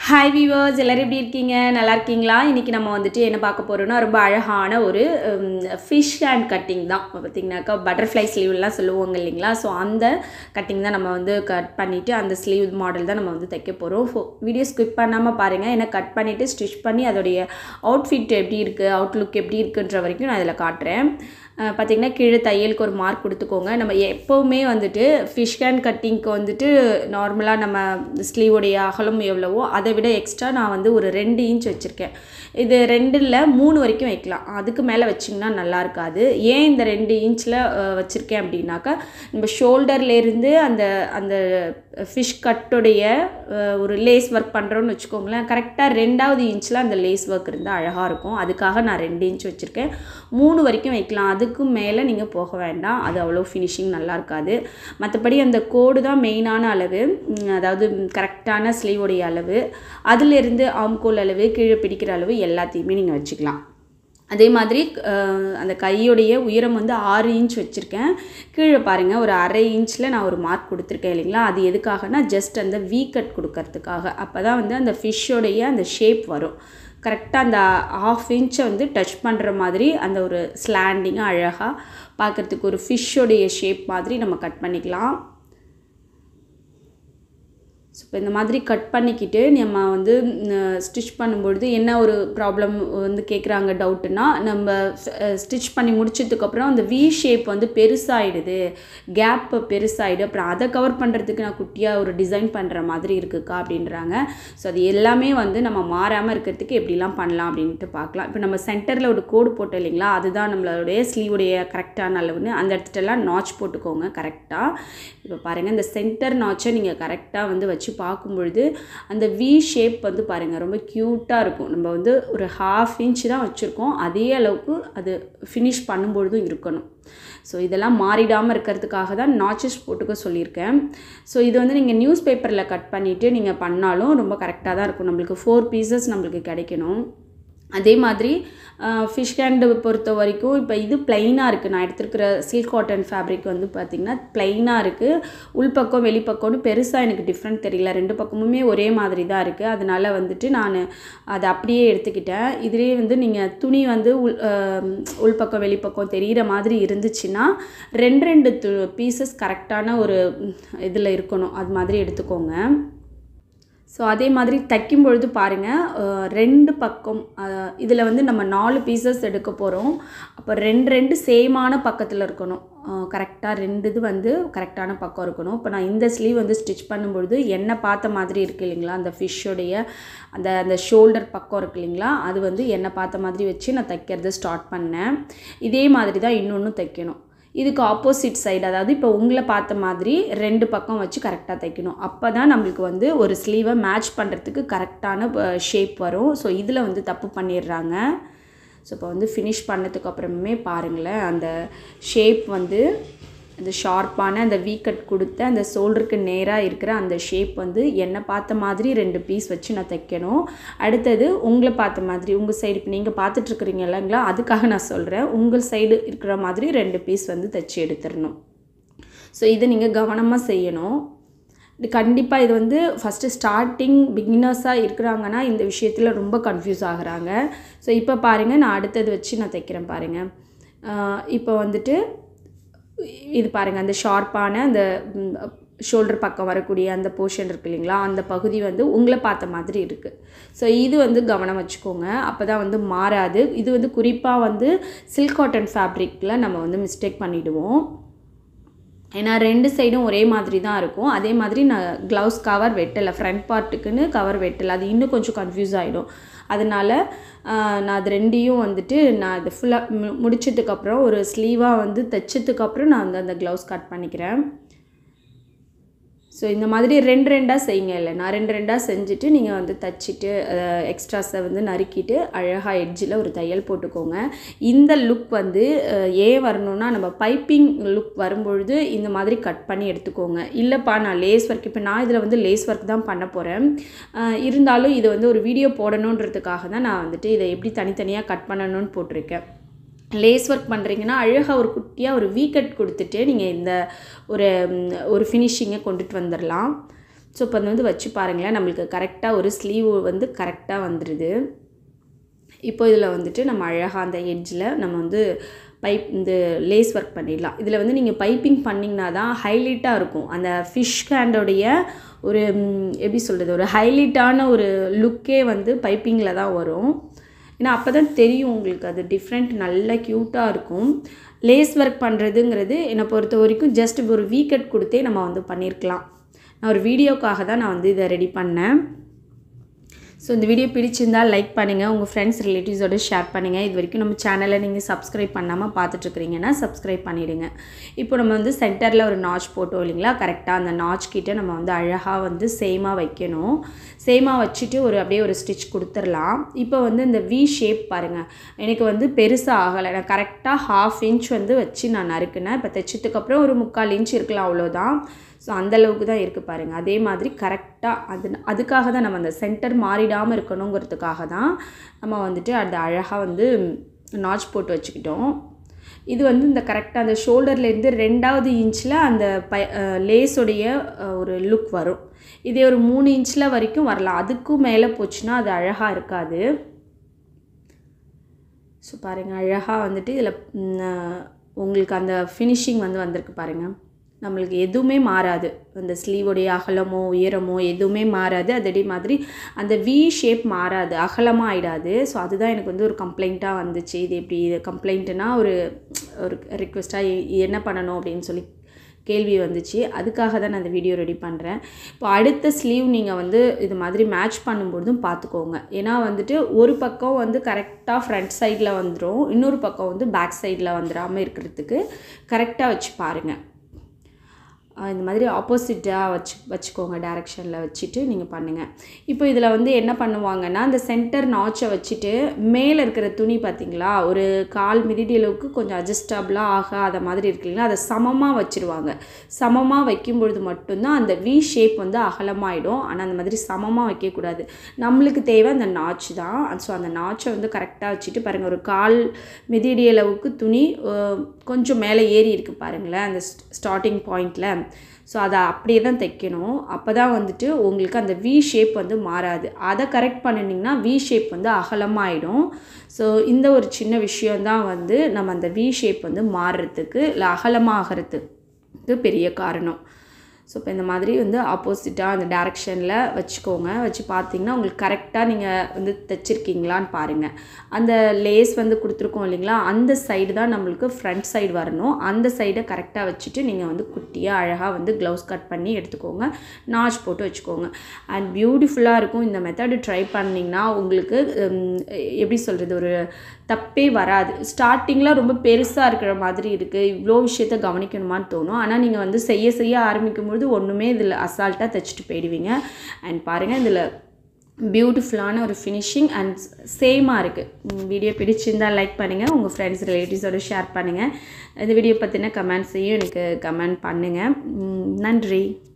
Hi viewers, எல்லாரும் எப்படி இருக்கீங்க? நல்லா இருக்கீங்களா? இன்னைக்கு நம்ம வந்துட்டு என்ன பார்க்க போறோம்னா ரொம்ப அழகான ஒரு fish hand cutting தான். பாத்தீங்கன்னாக்கா butterfly sleeve எல்லாம் சொல்லுவாங்க இல்லீங்களா? சோ அந்த கட்டிங் தான் நம்ம வந்து கட் பண்ணிட்டு அந்த sleeve மாடல் தான் நம்ம வந்து தைக்க போறோம். வீடியோ ஸ்கிப் பண்ணாம பாருங்க. என்ன கட் பண்ணிட்டு ஸ்டிட்ச் பண்ணி அதோட அவுட்ஃபிட் எப்படி இருக்கு, அவுட்லுக் எப்படி இருக்குன்ற வரைக்கும் நான் இதல காட்றேன். பாத்தீங்கன்னா கீழ தையலுக்கு ஒரு மார்க் கொடுத்துக்கோங்க. நம்ம எப்பவுமே வந்துட்டு fish hand cuttingக்கு வந்துட்டு நார்மலா நம்ம ஸ்லீவ் உடைய அகலம் எவ்வளவோ அதை விட எக்ஸ்ட்ரா நான் வந்து ஒரு 2 இன்ச் வச்சிருக்கேன். இது 2 இல்ல 3 வரைக்கும் வைக்கலாம். அதுக்கு மேல வச்சிங்கனா நல்லா இருக்காது. ஏன் இந்த 2 இன்ச்ல வச்சிருக்கேன் அப்படினாக்க நம்ம ஷோல்டர்ல இருந்து அந்த அந்த fish cut உடைய ஒரு லேஸ் வர்க் பண்றோம்னு வெச்சுக்கோங்களேன். கரெக்ட்டா 2வது இன்ச்ல அந்த லேஸ் வர்க் இருந்தா அழகா இருக்கும். அதுக்காக நான் 2 இன்ச் வச்சிருக்கேன். 3 வரைக்கும் வைக்கலாம். அதுக்கு மேல நீங்க போக வேண்டாம். அது அவ்வளவு ஃபினிஷிங் நல்லா இருக்காது. மத்தபடி அந்த கோடு தான் மெயினான அளவு. அதாவது கரெக்ட்டான ஸ்லீவ் உடைய அளவு. அதில இருந்து ஆர்ம்கோல் அளவு, கீழ பிடிக்கிற அளவு எல்லாத்தையுமே நீங்க வச்சுக்கலாம். அதே மாதிரி அந்த கையோடைய உயரம் வந்து 6 இன்ச் வச்சிருக்கேன். கீழ பாருங்க ஒரு 1/2 இன்ச்ல நான் ஒரு மார்க் கொடுத்திருக்கேன் இல்லீங்களா? அது எதுக்காகனா ஜஸ்ட் அந்த V கட் கொடுக்கிறதுக்காக. அப்பதான் வந்து அந்த fish உடைய அந்த ஷேப் வரும். கரெக்ட்டா அந்த 1/2 இன்ச் வந்து டச் பண்ற மாதிரி அந்த ஒரு ஸ்லாண்டிங்கா அழகா பார்க்கிறதுக்கு ஒரு fish உடைய ஷேப் மாதிரி நம்ம கட் பண்ணிக்கலாம். இப்போ இந்த மாதிரி கட் பண்ணிக்கிட்டு நம்ம வந்து ஸ்டிட்ச் பண்ணும்போது என்ன ஒரு ப்ராப்ளம் வந்து கேக்குறாங்க டவுட்னா நம்ம ஸ்டிட்ச் பண்ணி முடிச்சதுக்கு அப்புறம் அந்த V ஷேப் வந்து பெருசாயிடுது. கேப் பெருசாயிடு. அப்புறம் அத கவர் பண்றதுக்கு நான் குட்டியா ஒரு டிசைன் பண்ற மாதிரி இருக்குக்கா அப்படின்றாங்க. சோ அது எல்லாமே வந்து நம்ம மாறாம இருக்கிறதுக்கு எப்படிலாம் பண்ணலாம் அப்படினு பார்க்கலாம். இப்போ நம்ம சென்டர்ல ஒரு கோடு போட்டோம் இல்லீங்களா? அதுதான் நம்மளுடைய ஸ்லீவ் உடைய கரெக்ட்டான அளவுன்னு அந்த இடத்துலலாம் நாட்ச் போட்டுக்கோங்க கரெக்ட்டா. இப்போ பாருங்க இந்த சென்டர் நாட்சை நீங்க கரெக்ட்டா வந்து வச்சு பாக்கும்போது அந்த V ஷேப் வந்து பாருங்க ரொம்ப கியூட்டா இருக்கும். நம்ம வந்து ஒரு 1/2 இன்ச் தான் வச்சிருக்கோம். அதே அளவுக்கு அது finish பண்ணும்போது இருக்கணும். சோ இதெல்லாம் மாறிடாம இருக்கிறதுக்காக தான் நாட்சஸ் போட்டுக்க சொல்லிருக்கேன். சோ இது வந்து நீங்க நியூஸ் பேப்பர்ல கட் பண்ணிட்டு நீங்க பண்ணாலும் ரொம்ப கரெக்ட்டா தான் இருக்கும். நமக்கு 4 பீசஸ் நமக்கு கிடைக்கணும். அதே மாதிரி fish hand பொறுத்த வரைக்கும் இப்போ இது ப்ளைனா இருக்கு. நான் எடுத்துக்கிற silk cotton fabric வந்து பாத்தீங்கன்னா ப்ளைனா இருக்கு. உள்பக்கம் வெளிப்பக்கம்னு பெருசா எனக்கு டிஃபரண்ட் தெரியல. ரெண்டு பக்கமுமே ஒரே மாதிரி தான் இருக்கு. அதனால வந்துட்டு நான் அத அப்படியே எடுத்துக்கிட்டேன். இதுலயே வந்து நீங்க துணி வந்து உள்பக்கம் வெளிப்பக்கம் தெரியிற மாதிரி இருந்துச்சுனா 2 பீசஸ் கரெக்ட்டான ஒரு இதுல இருக்கணும். அது மாதிரி எடுத்துக்கோங்க. சோ அதே மாதிரி தைக்கும் பொழுது பாருங்க 2 பக்கம் இதுல வந்து நம்ம 4 பீசஸ் எடுக்க போறோம். அப்ப 2 சேமான பக்கத்துல இருக்கணும். கரெக்ட்டா 2 இது வந்து கரெக்ட்டான பக்கம் இருக்கணும். இப்போ நான் இந்த ஸ்லீவ் வந்து ஸ்டிட்ச் பண்ணும்போது என்ன பார்த்த மாதிரி இருக்கு இல்லீங்களா? அந்த fish உடைய அந்த ஷோல்டர் பக்கம் இருக்கு இல்லீங்களா? அது வந்து என்ன பார்த்த மாதிரி வச்சு நான் தைக்கிறது ஸ்டார்ட் பண்ணேன். இதே மாதிரி தான் இன்னொன்னு தைக்கணும். இதுக்கு ஆப்போசிட் சைடு அதாவது இப்போ உங்களை பார்த்த மாதிரி 2 பக்கம் வச்சு கரெக்ட்டா தைக்கணும். அப்பதான் நமக்கு வந்து ஒரு ஸ்லீவை மேட்ச் பண்றதுக்கு கரெக்ட்டான ஷேப் வரும். சோ இதுல வந்து தப்பு பண்ணிடுறாங்க. சோ இப்போ வந்து finish பண்ணதுக்கு அப்புறமே பாருங்களேன் அந்த ஷேப் வந்து அந்த ஷார்ப்பான அந்த V கட் கொடுத்த அந்த ஷோல்டருக்கு நேரா இருக்கிற அந்த ஷேப் வந்து என்ன பார்த்த மாதிரி 2 பீஸ் வச்சு நான் தைக்கணும். அடுத்து உங்களை பார்த்த மாதிரி உங்க சைடு இப்போ நீங்க பார்த்துட்டு இருக்கீங்க இல்லங்களா? அதுக்காக நான் சொல்றேன். உங்க சைடு இருக்கிற மாதிரி 2 பீஸ் வந்து தச்சு எடுத்துறணும். சோ இத நீங்க கவனமா செய்யணும். கண்டிப்பா இது வந்து ஃபர்ஸ்ட் ஸ்டார்டிங் பிகினர்ஸா இருக்கறாங்கன்னா இந்த விஷயத்துல ரொம்ப கன்ஃபியூஸ் ஆகுறாங்க. சோ இப்போ பாருங்க நான் அடுத்து வச்சு நான் தைக்கிறேன் பாருங்க. இப்போ வந்துட்டு இது பாருங்க அந்த ஷார்ப்பான அந்த ஷோல்டர் பக்கம் வரக்கூடிய அந்த போர்ஷன் இருக்கு இல்லீங்களா? அந்த பகுதி வந்து உங்களை பார்த்த மாதிரி இருக்கு. சோ இது வந்து கவனம் வச்சுக்கோங்க. அப்பதான் வந்து மாறாது. இது வந்து குறிப்பா வந்து silk cotton fabricல நம்ம வந்து மிஸ்டேக் பண்ணிடுவோம். ஏனா 2 சைடும் ஒரே மாதிரி தான் இருக்கும். அதே மாதிரி நான் gloves கவர் வெட்டல. ஃப்ரண்ட் பார்ட்டுக்குன்னு கவர் வெட்டல. அது இன்னும் கொஞ்சம் கன்ஃபியூஸ் ஆயிடும். அதனால நான் அது 2யும் வந்துட்டு நான் இது ஃபுல்லா முடிச்சதுக்கு அப்புறம் ஒரு ஸ்லீவா வந்து தைச்சதுக்கு அப்புறம் நான் அந்த gloves கட் பண்ணிக்கிறேன். சோ இந்த மாதிரி 2 செய்யுங்க இல்ல. நான் 2 செஞ்சிட்டு நீங்க வந்து தச்சிட்டு எக்ஸ்ட்ராஸை வந்து நறுக்கிட்டு அழகா எட்ஜ்ல ஒரு தையல் போட்டுக்கோங்க. இந்த லுக் வந்து ஏன் வரணும்னா நம்ம பைப்பிங் லுக் வரும்போது இந்த மாதிரி கட் பண்ணி எடுத்துக்கோங்க. இல்லப்பா நான் லேஸ் வர்க் இப்போ நான் இதுல வந்து லேஸ் வர்க் தான் பண்ண போறேன். இருந்தாலும் இது வந்து ஒரு வீடியோ போடணும்ன்றதுக்காக தான் நான் வந்துட்டு இதை எப்படி தனித்தனியா கட் பண்ணனும்னு போட்டுருக்கேன். லேஸ் வர்க் பண்றீங்கன்னா அழகா ஒரு குட்டியா ஒரு V கட் கொடுத்துட்டு நீங்க இந்த ஒரு ஃபினிஷிங்கை கொண்டுட்டு வந்துறலாம். ஸோ இப்போ வந்து வச்சு பாருங்களேன், நம்மளுக்கு கரெக்டாக ஒரு ஸ்லீவ் வந்து கரெக்டாக வந்துடுது. இப்போ இதில் வந்துட்டு நம்ம அழகாக அந்த எட்ஜில் நம்ம வந்து இந்த லேஸ் ஒர்க் பண்ணிடலாம். இதில் வந்து நீங்கள் பைப்பிங் பண்ணிங்கன்னா தான் ஹைலைட்டாக இருக்கும். அந்த ஃபிஷ் ஹேண்டோடைய ஒரு எப்படி சொல்கிறது, ஒரு ஹைலைட்டான ஒரு லுக்கே வந்து பைப்பிங்கில் தான் வரும். ஏன்னா அப்போ தான் தெரியும் உங்களுக்கு, அது டிஃப்ரெண்ட் நல்லா க்யூட்டாக இருக்கும். லேஸ் ஒர்க் பண்ணுறதுங்கிறது என்னை பொறுத்த வரைக்கும் ஜஸ்ட் ஒரு வீக்கெட் கொடுத்தே நம்ம வந்து பண்ணியிருக்கலாம். நான் ஒரு வீடியோக்காக தான் நான் வந்து இதை ரெடி பண்ணேன். ஸோ இந்த வீடியோ பிடிச்சிருந்தால் லைக் பண்ணுங்கள், உங்கள் ஃப்ரெண்ட்ஸ் ரிலேட்டிவ்ஸோடு ஷேர் பண்ணுங்கள். இது வரைக்கும் நம்ம சேனலை நீங்கள் சப்ஸ்கிரைப் பண்ணாமல் பார்த்துட்ருக்குறீங்கன்னா சப்ஸ்கிரைப் பண்ணிவிடுங்க. இப்போ நம்ம வந்து சென்டரில் ஒரு நாச் போட்டோம் இல்லைங்களா, கரெக்டாக அந்த நாச் கிட்டே நம்ம வந்து அழகாக வந்து சேமாக வைக்கணும். சேமாக வச்சுட்டு அப்படியே ஒரு ஸ்டிச் கொடுத்துடலாம். இப்போ வந்து இந்த வி ஷேப் பாருங்கள், எனக்கு வந்து பெருசாக ஆகலை. நான் கரெக்டாக 1/2 இன்ச் வந்து வச்சு நான் நறுக்குனேன். இப்போ தைச்சதுக்கப்புறம் ஒரு 3/4 இன்ச் இருக்கலாம், அவ்வளோதான். ஸோ அந்தளவுக்கு தான் இருக்குது பாருங்கள். அதே மாதிரி கரெக்டாக அதுக்காக தான் நம்ம அந்த சென்டர் மாறிடாமல் இருக்கணுங்கிறதுக்காக தான் நம்ம வந்துட்டு அந்த அழகாக வந்து நாச் போட்டு வச்சுக்கிட்டோம். இது வந்து இந்த கரெக்டாக அந்த ஷோல்டர்லேருந்து 2வது இன்ச்சில் அந்த லேஸோடைய ஒரு லுக் வரும். இதே ஒரு 3 இன்ச்சில் வரைக்கும் வரலாம். அதுக்கும் மேலே போச்சுன்னா அது அழகாக இருக்காது. ஸோ பாருங்கள், அழகாக வந்துட்டு இதில் உங்களுக்கு அந்த ஃபினிஷிங் வந்து வந்திருக்கு பாருங்கள். நம்மளுக்கு எதுவுமே மாறாது, அந்த ஸ்லீவோடைய அகலமோ உயரமோ எதுவுமே மாறாது. அதே மாதிரி அந்த வி ஷேப் மாறாது, அகலமாக ஆகிடாது. ஸோ அதுதான் எனக்கு வந்து ஒரு கம்ப்ளைண்ட்டாக வந்துச்சு. இது எப்படி இது கம்ப்ளைண்ட்டுனா ஒரு ரிக்வெஸ்ட்டாக என்ன பண்ணணும் அப்படின்னு சொல்லி கேள்வி வந்துச்சு. அதுக்காக தான் நான் அந்த வீடியோ ரெடி பண்ணுறேன். இப்போ அடுத்த ஸ்லீவ் நீங்கள் வந்து இது மாதிரி மேட்ச் பண்ணும்போதும் பார்த்துக்கோங்க. ஏன்னா வந்துட்டு ஒரு பக்கம் வந்து கரெக்டாக ஃப்ரண்ட் சைடில் வந்துடும், இன்னொரு பக்கம் வந்து பேக் சைடில் வந்துடாமல் இருக்கிறதுக்கு கரெக்டாக வச்சு பாருங்கள். இந்த மாதிரி ஆப்போசிட்டாக வச்சுக்கோங்க, டைரெக்ஷனில் வச்சுட்டு நீங்கள் பண்ணுங்கள். இப்போ இதில் வந்து என்ன பண்ணுவாங்கன்னா, இந்த சென்டர் நாச்சை வச்சுட்டு மேலே இருக்கிற துணி பார்த்திங்களா, ஒரு 1/4 மிதி அளவுக்கு கொஞ்சம் அட்ஜஸ்டபிளாக ஆகாத மாதிரி இருக்கு இல்லைங்களா, அதை சமமாக வச்சுருவாங்க. சமமாக வைக்கும்பொழுது மட்டும்தான் அந்த வி ஷேப் வந்து அகலமாகிடும். ஆனால் அந்த மாதிரி சமமாக வைக்கக்கூடாது. நம்மளுக்கு தேவை அந்த நாச் தான். ஸோ அந்த நாச்சை வந்து கரெக்டாக வச்சுட்டு பாருங்கள், ஒரு 1/4 மிதி அளவுக்கு துணி கொஞ்சம் மேலே ஏறி இருக்குது பாருங்களேன், அந்த ஸ்டார்டிங் பாயிண்டில். ஸோ அதை அப்படியே தான் தைக்கணும். அப்போ தான் வந்துட்டு உங்களுக்கு அந்த வி ஷேப் வந்து மாறாது. அதை கரெக்ட் பண்ணினீங்கன்னா வி ஷேப் வந்து அகலமாகிடும். ஸோ இந்த ஒரு சின்ன விஷயந்தான் வந்து நம்ம அந்த வி ஷேப் வந்து மாறுறதுக்கு இல்லை அகலமாகறதுக்கு பெரிய காரணம். ஸோ இப்போ இந்த மாதிரி வந்து ஆப்போசிட்டாக அந்த டைரெக்ஷனில் வச்சுக்கோங்க. வச்சு பார்த்திங்கன்னா உங்களுக்கு கரெக்டாக நீங்கள் வந்து தைச்சிருக்கீங்களான்னு பாருங்கள். அந்த லேஸ் வந்து கொடுத்துருக்கோம் இல்லைங்களா, அந்த சைடு தான் நம்மளுக்கு ஃப்ரண்ட் சைடு வரணும். அந்த சைடை கரெக்டாக வச்சுட்டு நீங்கள் வந்து குட்டியாக அழகாக வந்து க்ளவுஸ் கட் பண்ணி எடுத்துக்கோங்க, நாச் போட்டு வச்சுக்கோங்க. அண்ட் பியூட்டிஃபுல்லாக இருக்கும். இந்த மெத்தடு ட்ரை பண்ணிங்கன்னா உங்களுக்கு எப்படி சொல்கிறது, ஒரு தப்பே வராது. ஸ்டார்டிங்கில் ரொம்ப பெருசாக இருக்கிற மாதிரி இருக்குது, இவ்வளோ விஷயத்த கவனிக்கணுமான்னு தோணும். ஆனால் நீங்கள் வந்து செய்ய ஆரம்பிக்கும்பொழுது ஒன்றுமே இதில் அசால்ட்டாக தைச்சிட்டு போயிடுவீங்க. அண்ட் பாருங்கள், இதில் பியூட்டிஃபுல்லான ஒரு ஃபினிஷிங் அண்ட் சேமாக இருக்குது. வீடியோ பிடிச்சிருந்தால் லைக் பண்ணுங்கள், உங்கள் ஃப்ரெண்ட்ஸ் ரிலேட்டிவ்ஸோடு ஷேர் பண்ணுங்கள். இந்த வீடியோ பற்றின கமெண்ட்ஸையும் எனக்கு கமெண்ட் பண்ணுங்கள். நன்றி.